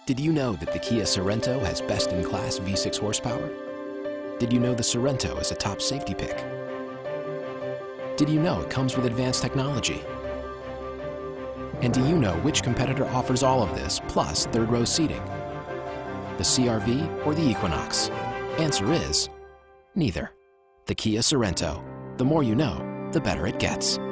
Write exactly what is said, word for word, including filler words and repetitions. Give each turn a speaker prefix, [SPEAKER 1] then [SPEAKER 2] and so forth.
[SPEAKER 1] Did you know that the Kia Sorento has best-in-class V six horsepower? Did you know the Sorento is a top safety pick? Did you know it comes with advanced technology? And do you know which competitor offers all of this, plus third-row seating? The C R V or the Equinox? Answer is neither. The Kia Sorento. The more you know, the better it gets.